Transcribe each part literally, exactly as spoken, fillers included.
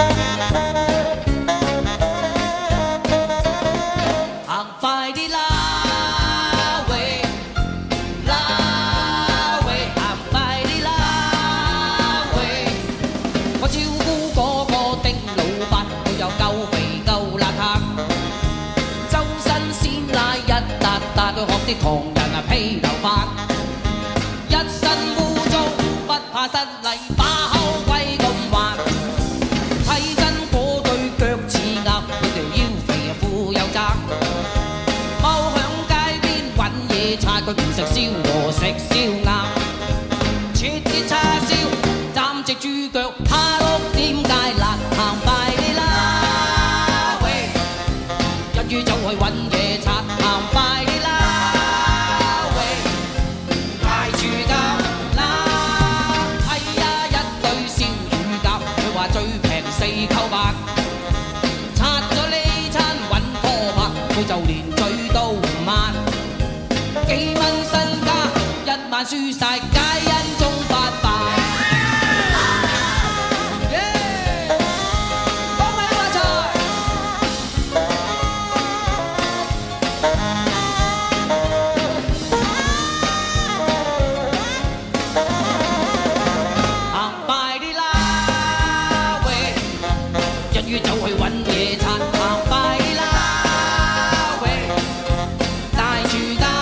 行快啲啦喂，啦喂，行快啲啦喂！我招呼嗰個丁老闆，佢又夠肥夠邋遢，周身鮮奶一笪笪，佢學啲唐人啊披頭髮，一身污糟不怕失禮，把口威咁滑，睇真嗰對腳似鴨，佢條腰肥啊褲又窄。佢唔食燒鵝，食燒鴨，切啲叉燒，斬隻豬腳，蝦碌點解辣？行快啲啦喂，一於走去揾嘢拆，行快啲啦喂，大廚夾啦，哎呀一對燒乳鴿，佢話最平四扣八，拆咗呢餐揾拖拍，佢就連嘴都唔抹。幾蚊身家，一晚輸晒，皆因中發敗。恭喜發財！行快啲啦喂，一於走去揾嘢拆，行快啲啦喂，大廚家。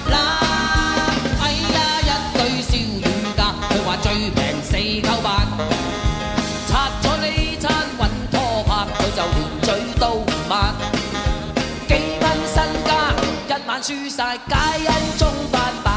最平四扣八，拆咗呢餐揾拖拍，佢就連嘴都唔抹。幾蚊身家，一晚輸晒，皆因中發敗。